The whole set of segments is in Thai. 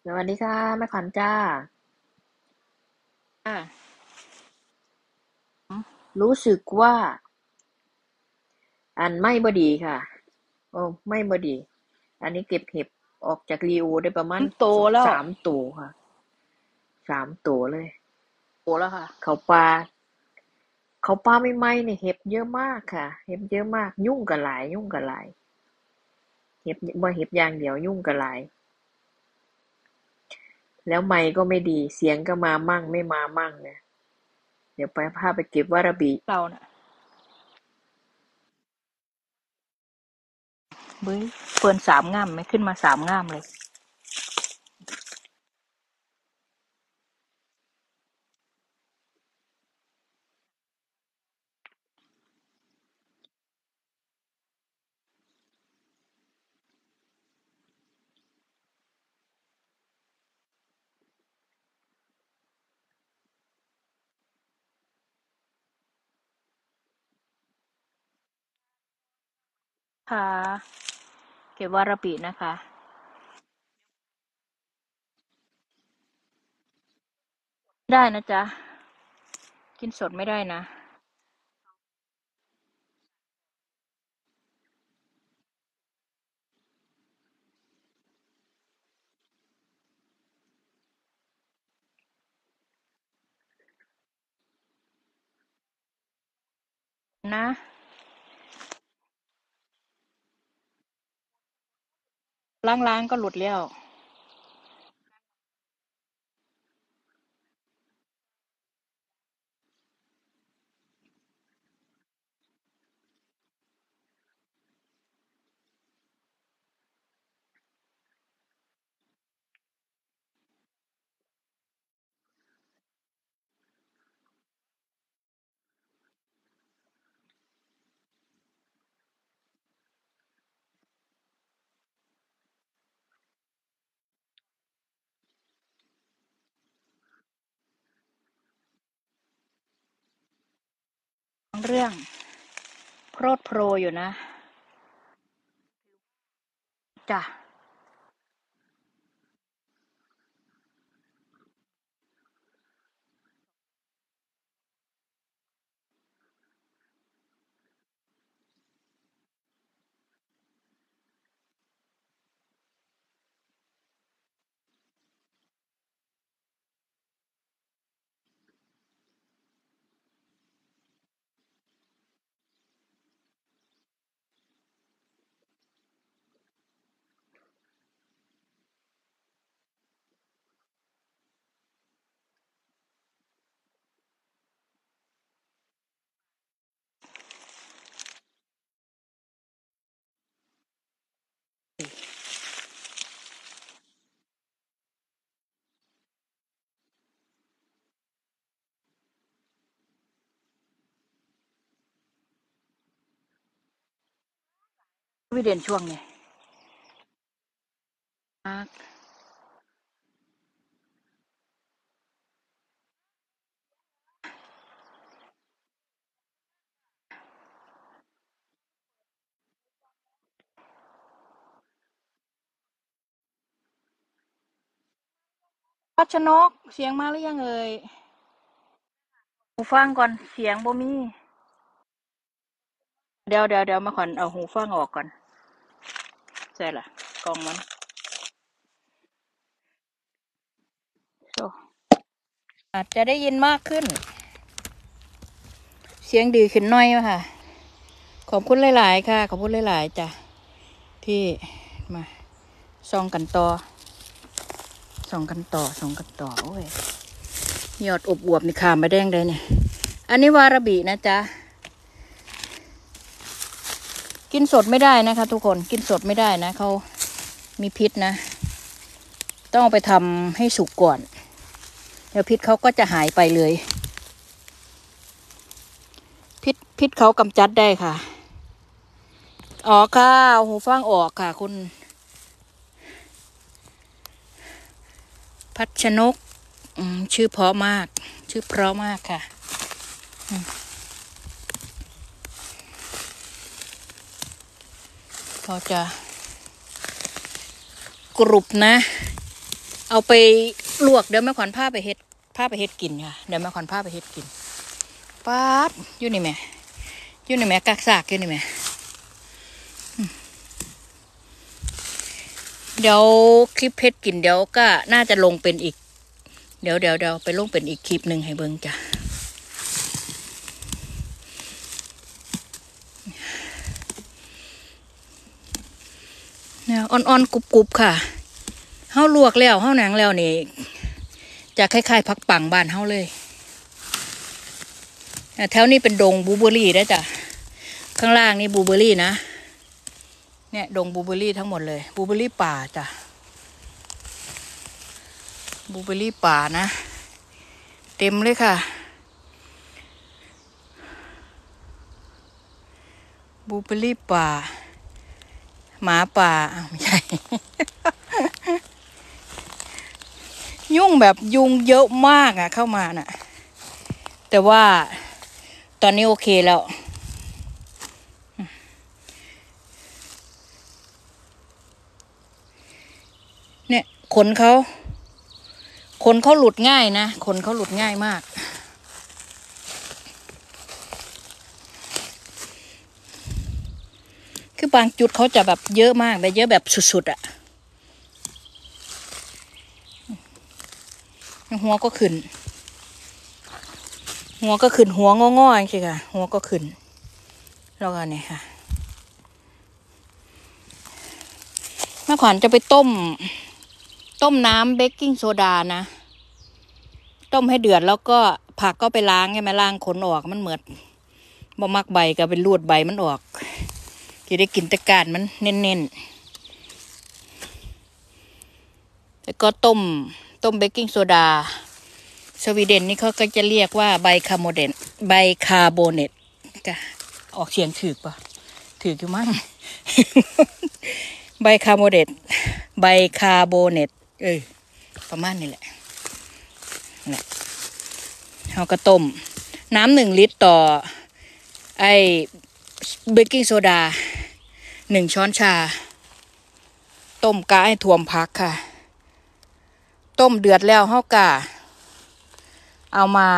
สวัสดีค่ะแม่ขวัญจ้าค่ะรู้สึกว่าอันไม่บดีค่ะโอ้ไม่บดีอันนี้เก็บเห็บออกจากรีโอได้ประมาณมันโตแล้วสามตัวค่ะสามตัวเลยโตแล้วค่ะเขาปลาเขาปลาไม่ไหมเนี่ยเห็บเยอะมากค่ะเห็บเยอะมากยุ่งกับหลายยุ่งกับหลายเห็บบ่เห็บอย่างเดียวยุ่งกับหลายแล้วไมค์ก็ไม่ดีเสียงก็มามั่งไม่มามั่งเนี่ยเดี๋ยวไปพาไปเก็บวาระบีเราเนี่ยเบ้ยเฟิร์นสามง่ามไหมขึ้นมาสามง่ามเลยค่ะเก็บวาราบินะคะได้นะจ๊ะกินสดไม่ได้นะนะล้างๆก็หลุดแล้วเรื่องโพรดโพรอยู่นะจ้ะวิเด่นช่วงนี้พัชนกเสียงมาหรือยังเอ่ยหูฟังก่อนเสียงบ่มีเดี๋ยวมาก่อนเอาหูฟังออกก่อนใช่ล่ะกล่องมันโซอาจจะได้ยินมากขึ้นเสียงดีขึ้นหน่อยค่ะขอบคุณหลายๆค่ะขอบคุณหลายๆจ้ะที่มาส่องกันต่อส่องกันต่อโอ้ยยอดอบอวบนี่ขามไปแดงเลยเนี่ยอันนี้วาราบินะจ๊ะกินสดไม่ได้นะคะทุกคนกินสดไม่ได้นะเขามีพิษนะต้องเอาไปทำให้สุกก่อนเดี๋ยวพิษเขาก็จะหายไปเลยพิษเขากำจัดได้ค่ะออกค่ะเอาหูฟังออกค่ะคุณพัชนกชื่อเพราะมากชื่อเพราะมากค่ะเขาจะกรุบนะเอาไปลวกเดี๋ยวแม่ขวัญพาไปเฮ็ดกินค่ะเดี๋ยวแม่ขวัญพาไปเฮ็ดกินป๊าดอยู่นี่แม่กักซากอยู่นี่แม่เดี๋ยวคลิปเฮ็ดกินเดี๋ยวก็น่าจะลงเป็นอีกเดี๋ยวไปลงเป็นอีกคลิปหนึ่งให้เบิ่งจ้ะเนี่ยอ่อนๆกรุบๆค่ะเฮาลวกแล้วเฮาหนังแล้วนี่จะคล้ายๆผักปังบ้านเฮาเลยแถวนี้เป็นดงบลูเบอร์รี่ได้จ้ะข้างล่างนี่บลูเบอร์รี่นะเนี่ยดงบลูเบอร์รี่ทั้งหมดเลยบลูเบอร์รี่ป่าจ้ะบลูเบอร์รี่ป่านะเต็มเลยค่ะบลูเบอร์รี่ป่าหมาป่าไม่ใช่ ยุ่งแบบยุงเยอะมากอ่ะเข้ามาน่ะแต่ว่าตอนนี้โอเคแล้วเนี่ยขนเขาหลุดง่ายนะขนเขาหลุดง่ายมากคือบางจุดเขาจะแบบเยอะมากแบบเยอะแบบสุดๆอ่ะหัวก็ขึ้นหัวงอๆใช่ค่ะหัวก็ขึ้นแล้วก็เนี่ยค่ะแม่ขวัญจะไปต้มน้ำเบกกิ้งโซดานะต้มให้เดือดแล้วก็ผักก็ไปล้างใช่ไหมล้างขนออกมันเหมือนบ่มักใบก็เป็นรูดใบมันออกจะได้กินแต่ก้านมันเน้นๆแล้วก็ต้มเบกกิ้งโซดาสวีเดนนี่เขาก็จะเรียกว่าไบคาร์โบเนตก็ออกเสียงถือป่ะถืออยู่มั้ง ไบคาร์โบเนตประมาณนี้แหละเราก็ต้มน้ำ1 ลิตรต่อไอเบกกิ้งโซดา1 ช้อนชาต้มกะให้ท่วมพักค่ะต้มเดือดแล้วเฮากะเอามา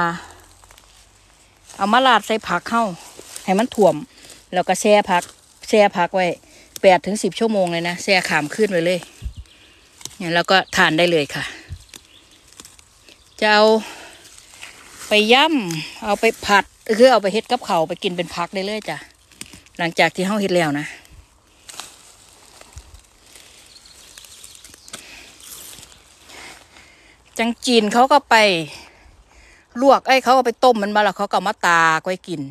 ราดใส่ผักเข้าให้มันท่วมแล้วก็แช่พักไว้8 ถึง 10 ชั่วโมงเลยนะแช่ขามขึ้นไปเลยเนี่ยแล้วก็ทานได้เลยค่ะจะเอาไปย่ำเอาไปผัดคือเอาไปเฮ็ดกับข้าวไปกินเป็นผักได้เลยจ้ะหลังจากที่เฮาเฮ็ดแล้วนะจังจีนเขาก็ไปลวกเขาก็ไปต้มมันมาแล้วเขาก็มาตากไว้กิน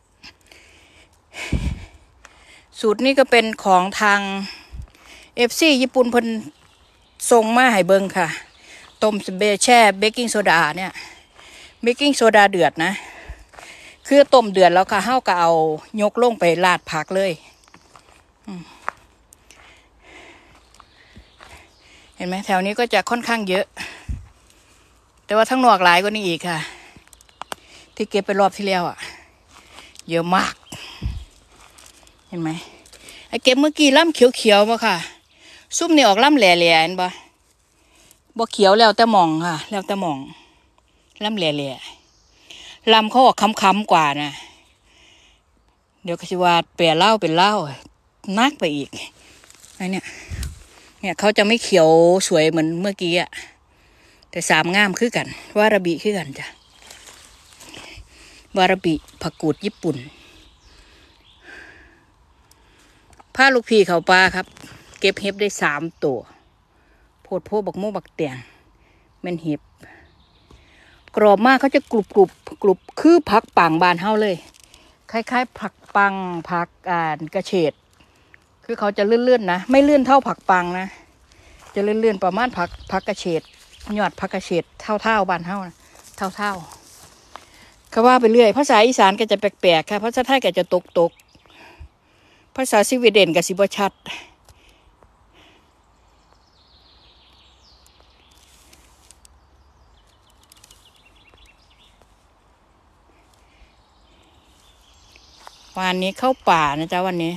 สูตรนี้ก็เป็นของทาง FC ญี่ปุ่นเพิ่นส่งมาให้เบิ่งค่ะต้มแช่เบกกิ้งโซดาเนี่ยเบกกิ้งโซดาเดือดนะคือต้มเดือดแล้วค่ะเฮาก็เอายกลงไปราดผักเลยเห็นไหมแถวนี้ก็จะค่อนข้างเยอะแต่ว่าทั้งนอกหลายกว่านี้อีกค่ะที่เก็บไปรอบที่แล้วอ่ะเยอะมากเห็นไหมไอเก็บเมื่อกี้ล่ำเขียวๆมาค่ะซุ่มนี่ออกล่ำแหล่ๆเห็นปะบ่เขียวแล้วแต่หม่องค่ะแล้วแต่หม่องล่ำแหล่ๆลำเขาออกค้ำๆกว่านะเดี๋ยวก็สิว่าแปรเล่าเป็นเล่านักไปอีกไอเนี่ยเขาจะไม่เขียวสวยเหมือนเมื่อกี้อ่ะแต่3 งามคือกันวาราบิคือกันจ้ะวาราบิผักกูดญี่ปุ่นพาลูกพี่เขาปลาครับเก็บเห็บได้3 ตัวโพดโพบักโมบักเตียงแม่นเห็บกรอบมากเขาจะกรุบคือผักปังบานเฮาเลยคล้ายๆผักปังผักกระเฉดคือเขาจะเลื่อนๆนะไม่เลื่อนเท่าผักปังนะจะเลื่อนประมาณผักกระเฉดยอดผักกระเฉดเท่าบานเฮานะเท่าเขาว่าไปเรื่อยภาษาอีสานก็จะแปลกๆค่ะภาษาไทยก็จะตกภาษาสวีเดนก็สิบ่ชัดวันนี้เข้าป่านะจ๊ะวันนี้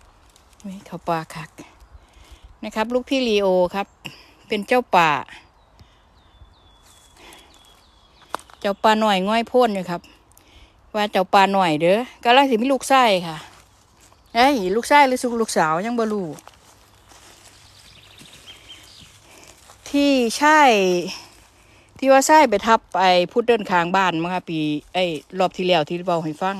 เข้าป่าคักนะครับลูกพี่ลีโอครับเป็นเจ้าป่าเจ้าปลาหน่อยง่อยพ่นอยู่ครับว่าเจ้าปลาหน่อยเด้อกำลังสิมีลูกไส้ค่ะเอ้ยลูกไส้หรือสุกลูกสาวยังบ่รู้ที่ใช่ที่ว่าไส้ไปทับไปพุดเดิ้ลข้างบ้านมั้งค่ะปีรอบที่แล้วที่เบาให้ฟัง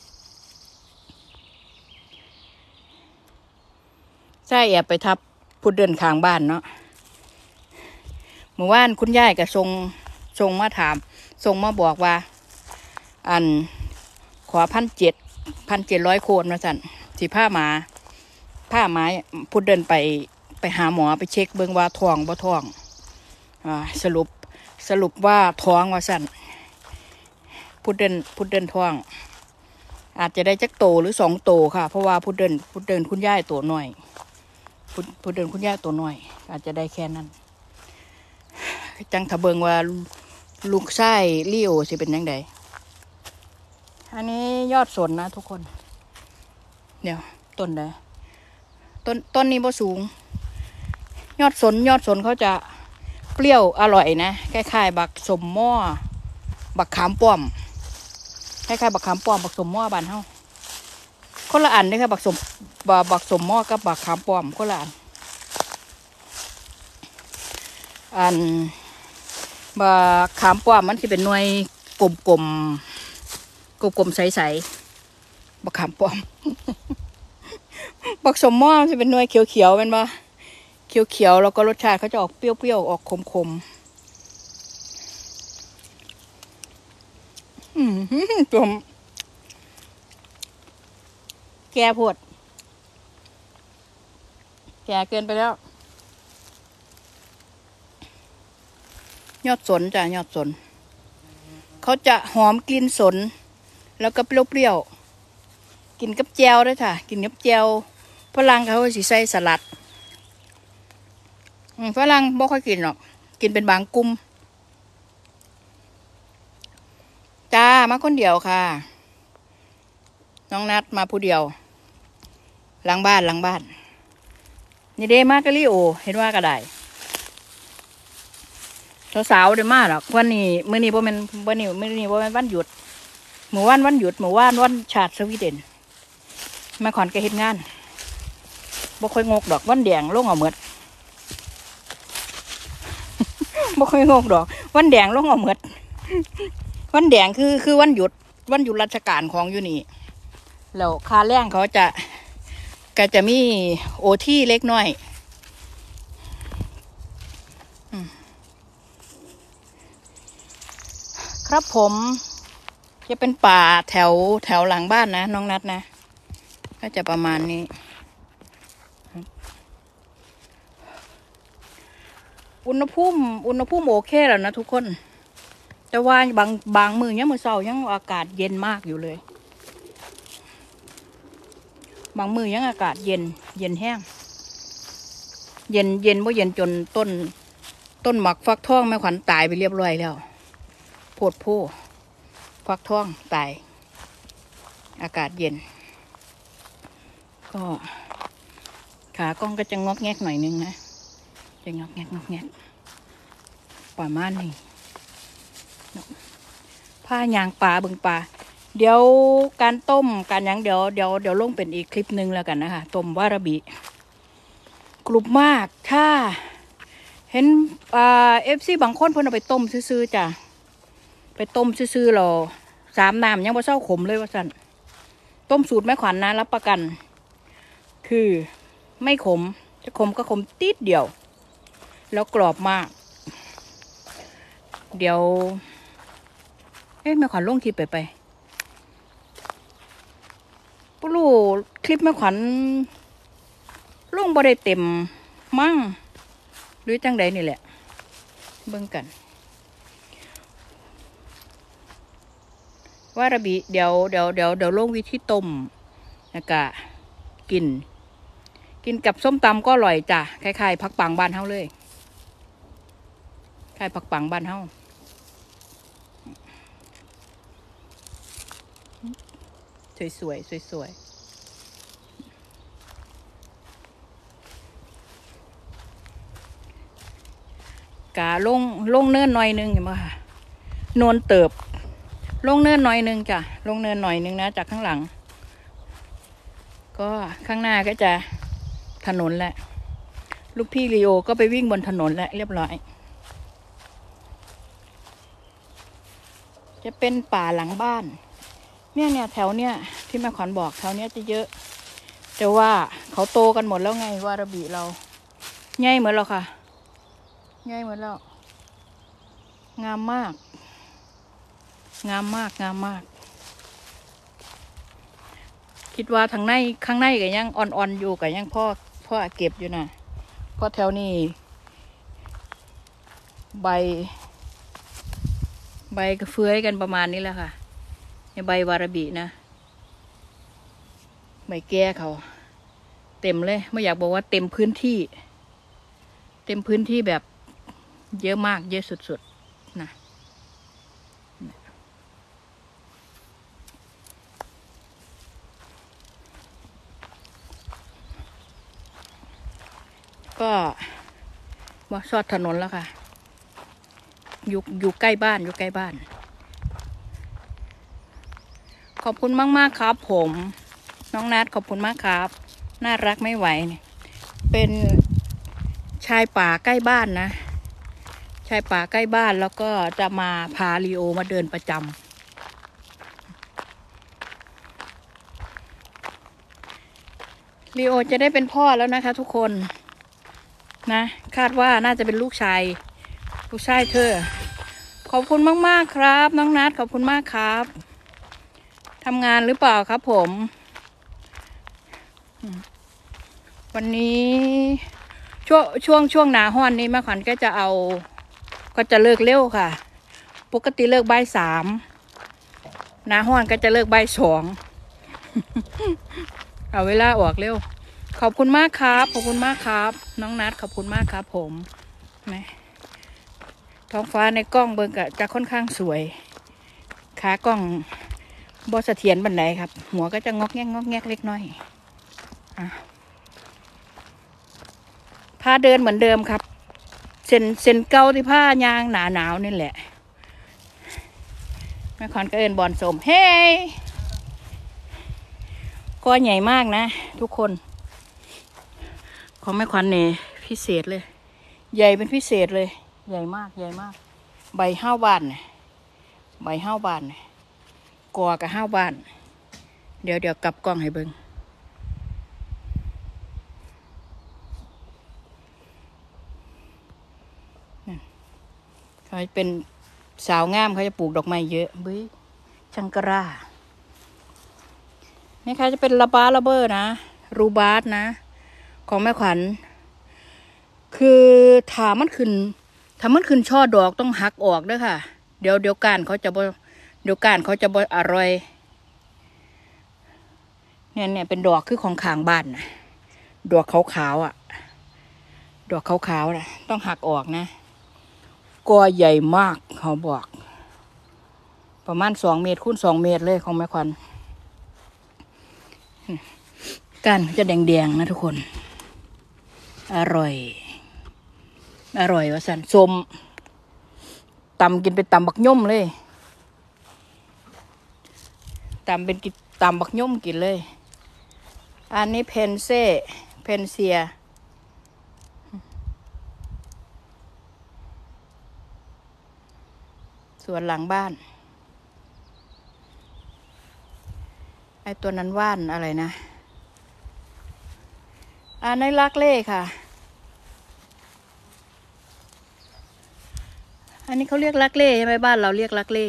ไส้แอบไปทับพุดเดิ้ลข้างบ้านเนาะเมื่อวานคุณยายก็ส่งมาถามส่งมาบอกว่าอันขอ1,700โคนมาสั่นสิผ้าหมาพุดเดิ้ลไปหาหมอไปเช็คเบิ่งว่าท้องบ่ท้องสรุปว่าท้องว่าสั่นพุดเดิ้ลท้องอาจจะได้จักโตหรือ2 โตค่ะเพราะว่าพุดเดิ้ลคุณยายตัวน้อยพุดเดิ้ลคุณยายตัวน้อยอาจจะได้แค่นั้นจังถ้าเบิ่งว่าลูกไส้ลิโอสิเป็นยังไงอันนี้ยอดสนนะทุกคนเดี๋ยวต้นใดต้นนี้บ่สูงยอดสนเขาจะเปรี้ยวอร่อยนะคล้ายๆบักสมหม้อบักขามป้อมคล้ายๆบักขามป้อมบักสมหม้อบ้านเฮาคนละอันนี่ค่ะบักสมหม้อกับบักขามป้อมคนละอันบักขามป้อมมันสิเป็นหน่วยกลมใสๆบักขามป้อม บักสมหม้อมันจะเป็นหน่วยเขียวเป็นปะเขียวแล้วก็รสชาติเขาจะออกเปรี้ยวๆออกขมตัวแก่โพดแก่เกินไปแล้วยอดสนจ้ะยอดสนเขาจะหอมกลิ่นสนแล้วก็เปรี้ยวๆกินกับแจวด้วยค่ะกินกับแจวฝรั่งเขาสิใส่สลัดฝรั่งบ่ค่อยกินหรอกกินเป็นบางกลุ่มจ้ามาคนเดียวค่ะน้องนัดมาผู้เดียวหลังบ้านนี่เด้มากกะลิโอเห็นว่าก็ได้สาวๆเด้มาหรอกวันนี้มื้อนี้บ่แม่นวันหยุดเมื่อวานวันหยุดเมื่อวานวันชาติสวีเดนมาขอนแกเฮ็ดงานบ่ค่อยงกดอกวันแดงลงเอาหมด บ่ค่อยงกดอกวันแดงลงเอาหมดวันแดงคือวันหยุดราชการของอยู่นี่แล้วค่าแรงเขาก็จะมีโอทีเล็กน้อยครับผมจะเป็นป่าแถวหลังบ้านนะน้องนัดนะก็จะประมาณนี้อุณหภูมิโอเคแล้วนะทุกคนแต่ว่าบางมื้อยังมื้อเช้ายังอากาศเย็นมากอยู่เลยบางมื้อยังอากาศเย็นแห้งเย็นบ่เย็นจนต้นหมักฟักทองแม่ขวัญตายไปเรียบร้อยแล้วโพดโพฟักทองตายอากาศเย็นก็ขากล้องก็จะงอกแงกหน่อยนึงนะจะงอกแงกประมาณนี้ผ้ายางปลาบึงปลาเดี๋ยวการต้มการยังเดี๋ยวลงเป็นอีกคลิปนึงแล้วกันนะคะต้มวาราบิกรุบมากถ้าเห็นFC บางคนเพิ่นเอาไปต้มซื่อๆจ้ะไปต้มซื่อๆหรอ3 น้ำยังบ่เศร้าขมเลยว่าสั่นต้มสูตรแม่ขวัญนะรับประกันคือไม่ขมจะขมก็ขมติดเดียวแล้วกรอบมากเดี๋ยวแม่ขวัญลงคลิปไปปุ๊ลูคลิปแม่ขวัญลงบ่ได้เต็มมั่งหรือจังใดนี่แหละเบิ่งกันวาราบิเดี๋ยวลงวิธีต้มแล้วก็กินกับส้มตำก็อร่อยจ้ะคล้ายๆผักปังบ้านเฮาเลยคล้ายผักปังบ้านเฮาสวยกะลงเนินหน่อยนึงเห็นไหมค่ะโนนเติบลงเนินหน่อยนึงจ้ะลงเนินหน่อยนึงนะจากข้างหลังก็ข้างหน้าก็จะถนนแหละลูกพี่ลีโอก็ไปวิ่งบนถนนแล้วเรียบร้อยจะเป็นป่าหลังบ้านเนี่ยแถวเนี้ยที่แม่ขวัญบอกแถวเนี้ยจะเยอะแต่ว่าเขาโตกันหมดแล้วไงวาระบีเราใหญ่เหมือนเราค่ะใหญ่เหมือนเรางามมากงามมากงามมากคิดว่าทางในข้างในก็ยังอ่อนๆอยู่ก็ยังพ่อเก็บอยู่นะเพราะแถวนี้ใบก็เฟื้อยกันประมาณนี้แหละค่ะใบวาระบีนะใบแก้เขาเต็มเลยไม่อยากบอกว่าเต็มพื้นที่แบบเยอะมากเยอะสุดๆนะก็ว่าซอดถนนแล้วค่ะอยู่ใกล้บ้านขอบคุณมากครับผมน้องนัทขอบคุณมากครับน่ารักไม่ไหวเนี่ยเป็นชายป่าใกล้บ้านนะชายป่าใกล้บ้านแล้วก็จะมาพาลีโอมาเดินประจำลีโอจะได้เป็นพ่อแล้วนะคะทุกคนนะคาดว่าน่าจะเป็นลูกชายเธอขอบคุณมากๆครับน้องนัทขอบคุณมากครับทำงานหรือเปล่าครับผมวันนี้ช่วงหนาห้อนนี้แม่ขวัญก็จะเลิกเร็วค่ะปกติเลิกบ่าย 3หนาห้อนก็จะเลิกบ่าย 2เอาเวลาออกเร็วขอบคุณมากครับขอบคุณมากครับน้องนัทขอบคุณมากครับผมนะท้องฟ้าในกล้องเบิ่งก็จะค่อนข้างสวยขากล้องบอสเสถียรบันไดครับหัวก็จะงอกแงกเล็กน้อยพาเดินเหมือนเดิมครับเส้นเก่าที่ผ้ายางหนาวนี่แหละแม่ขวัญก็เอินบอนสมเฮ้ก็ใหญ่มากนะทุกคนของแม่ขวัญเนี่ยพิเศษเลยใหญ่เป็นพิเศษเลยใหญ่มากใบห้าบานกอกับห้าบานเดี๋ยวกลับกล้องให้เบิ่งเขาเป็นสาวงามเขาจะปลูกดอกไม้เยอะบึ้ยชังกรานี่ค่ะจะเป็นระเบอร์นะรูบาสนะของแม่ขวัญคือถ้ามันขึ้นช่อดอกต้องหักออกด้วยค่ะเดี๋ยวก้านเขาจะบ่อร่อยเนี่ยเป็นดอกคือของข้างบ้านนะดอกขาวๆอ่ะดอกขาวๆนะต้องหักออกนะกอใหญ่มากเขาบอกประมาณ2 เมตรคูณ2 เมตรเลยของแม่ขวัญก้านจะแดงๆนะทุกคนอร่อยว่าสันส้มตำกินเป็นตำบักย่อมเลยตำบักย่อมกินเลยอันนี้เพนเซียสวนหลังบ้านไอตัวนั้นว่านอะไรนะอันนี้ลักเล่ค่ะอันนี้เขาเรียกลักเล่ใช่ไหมบ้านเราเรียกลักเล่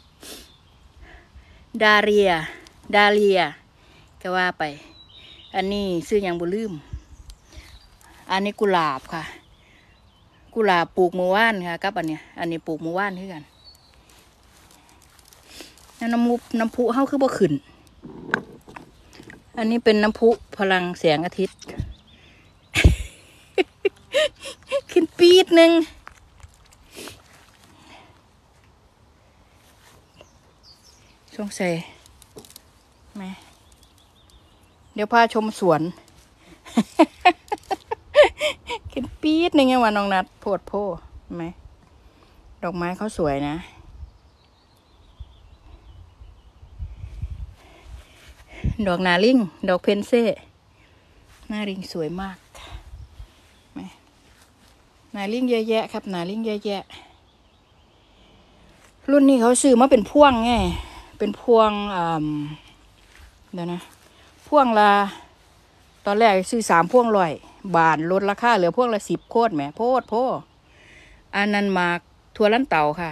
ดาเลียก็ว่าไปอันนี้ซื้ออย่างบุลืมอันนี้กุหลาบค่ะกุหลาบปลูกเมื่อวานค่ะกับอันนี้ปลูกเมื่อวานด้วยกันน้ำพุเฮาคือบ่ขึ้นอันนี้เป็นน้ำพุพลังแสงอาทิตย์ ขึ้นปีดหนึ่งช่วงใส่ไหมเดี๋ยวพาชมสวน ขึ้นปีดหนึ่งยังว่าน้องนัดโพดไหมดอกไม้เขาสวยนะดอกนาลิงดอกเพนเซ่นาลิงสวยมากนาลิงเยอะแยะครับนาลิงเยอะแยะรุ่นนี้เขาซื้อมาเป็นพ่วงไงเป็นพวงเดี๋ยวนะพ่วงละตอนแรกซื้อ3 พวง100 บาทลดราคาเหลือพวงละ10 โคตรแหมโพดอันนั้นมาถั่วลันเตาค่ะ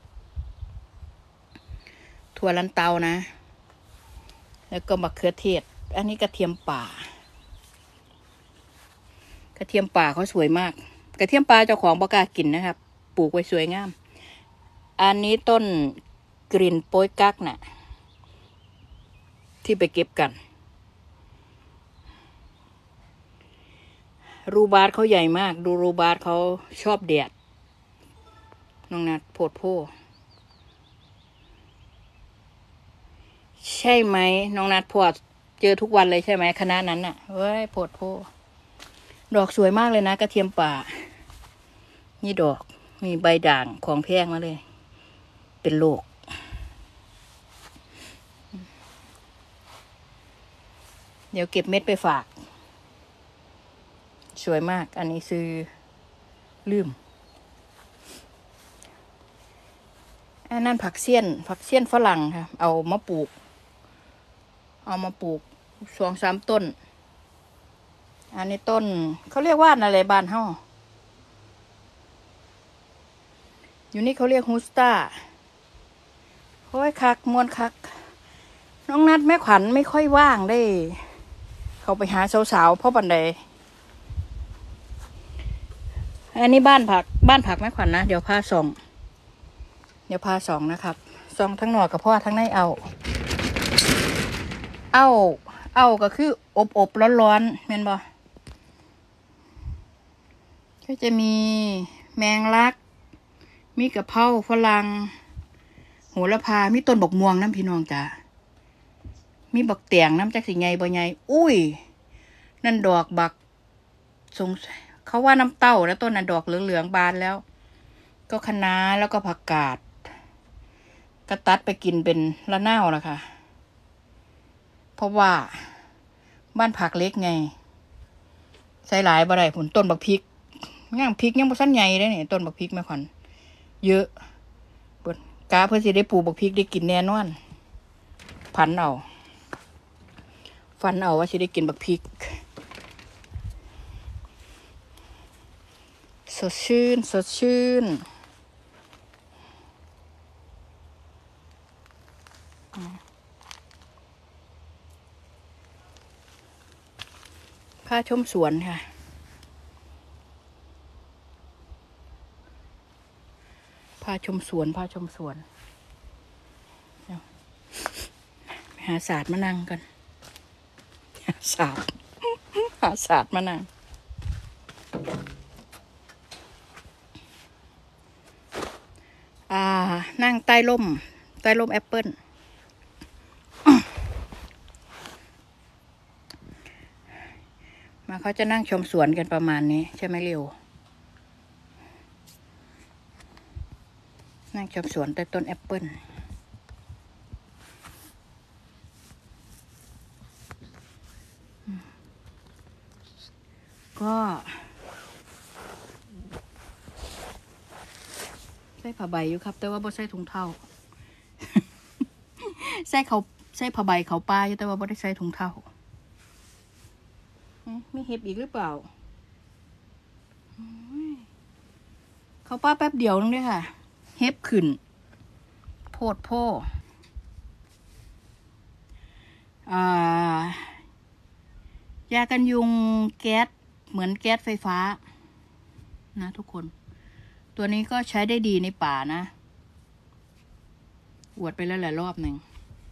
ถั่วลันเตานะแล้วก็มะเขือเทศอันนี้กระเทียมป่ากระเทียมป่าเขาสวยมากกระเทียมป่าเจ้าของบ่กล้ากินนะครับปลูกไว้สวยงามอันนี้ต้นกลิ่นโป๊ยกั๊กน่ะที่ไปเก็บกันรูบาร์เขาใหญ่มากดูรูบาร์เขาชอบแดดน้องนัดโพดโพใช่ไหมน้องนัดพอเจอทุกวันเลยใช่ไหมคณะนั้นน่ะเว้ยโพดโพดอกสวยมากเลยนะกระเทียมป่านี่ดอกมีใบด่างของแพงมาเลยเป็นโรคเดี๋ยวเก็บเม็ดไปฝากสวยมากอันนี้ซื้อลืมอันนั้นผักเสี้ยนฝรั่งค่ะเอามาปลูก2-3 ต้นอันนี้ต้นเขาเรียกว่าอะไรบ้านเฮาอยู่นี่เขาเรียกฮูสตาโอ้ยคักมวนคักน้องนัดแม่ขวัญไม่ค่อยว่างได้เขาไปหาสาวๆเพราะบันไดอันนี้บ้านผักแม่ขวัญนะเดี๋ยวพาส่องนะครับส่องทั้งหนอกกับพ่อทั้งในเอาก็คืออบร้อนๆแม่นบ่ก็จะมีแมงลักมีกะเพราฝรั่งโหระพามีต้นบกม่วงน้ำพี่น้องจ้ะมีบักเตียงน้ำจักสิไงบ่ไงอุ้ยนั่นดอกบักเขาว่าน้ำเต้าแล้วต้นนั้นดอกเหลืองๆบานแล้วก็คะน้าแล้วก็ผักกาดก็ตัดไปกินเป็นละนาวละค่ะเพราะว่าบ้านผักเล็กไงใส่หลายบ่ได้ผลต้นบักพริกย่างพริกยังบ่สั้นใหญ่เลยเนี่ยต้นบักพริกแม่ขวัญเยอะเปิดกาเพื่อสิได้ปลูกบักพริกได้กินแน่นอนฟันเอาว่าสิได้กินบักพริกสดชื่นพาชมสวนค่ะพาชมสวนหาศาสตร์มานั่งกันหาศาสตร์มานั่งนั่งใต้ร่มแอปเปิ้ลมาเขาจะนั่งชมสวนกันประมาณนี้ใช่ไหมเร็วนั่งชมสวนใต้ต้นแอปเปิ้ลก็ใส่ผ้าใบอยู่ครับแต่ว่าบ่ใส่ถุงเท้า ใส่ผ้าใบเขาป้าอยู่แต่ว่าบ่ได้ใส่ถุงเท้ามีเห็บอีกหรือเปล่าเขาป้าแป๊บเดียวนึงด้วยค่ะเห็บขึ้นโพดโพยากันยุงแก๊สเหมือนแก๊สไฟฟ้านะทุกคนตัวนี้ก็ใช้ได้ดีในป่านะอวดไปแล้วหลายรอบหนึ่ง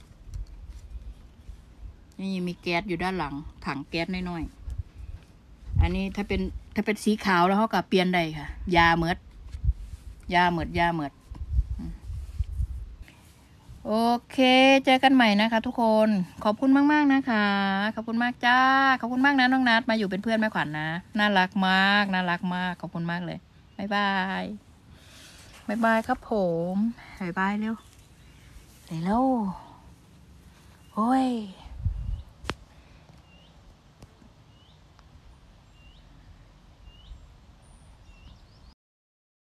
นี่มีแก๊สอยู่ด้านหลังถังแก๊สน้อยๆอันนี้ถ้าเป็นสีขาวแล้วเขากับเปลี่ยนได้ค่ะยาเมิดโอเคเจอกันใหม่นะคะทุกคนขอบคุณมากๆนะคะขอบคุณมากจ้าขอบคุณมากนะน้องนัดมาอยู่เป็นเพื่อนแม่ขวัญนะน่ารักมากขอบคุณมากเลยบ๊ายบายครับผมบ๊ายบายเร็วโอ้ย